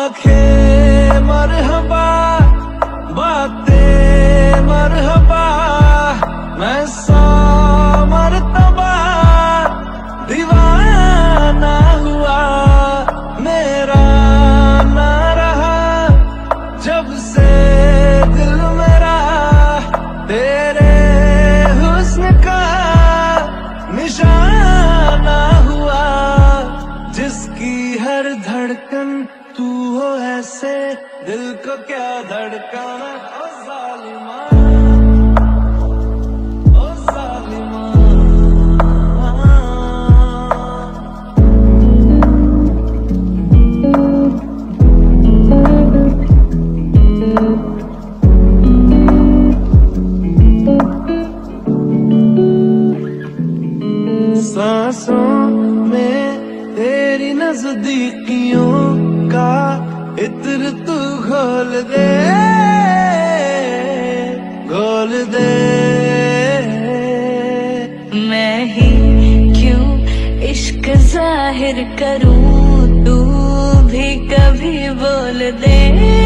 आंखें मरहबा, बातें मरहबा, मैं 100 मरतबा दीवाना हुआ। मेरा ना रहा जब से दिल मेरा तेरे हुस्न का निशाना हुआ। जिसकी हर धड़कन तू हो ऐसे, दिल को क्या धड़काना। ओ जालिमा, ओ जालिमा। सांसों में तेरी नजदीकियों का इत्र तू घोल दे, घोल दे। मैं ही क्यों इश्क जाहिर करूं, तू भी कभी बोल दे।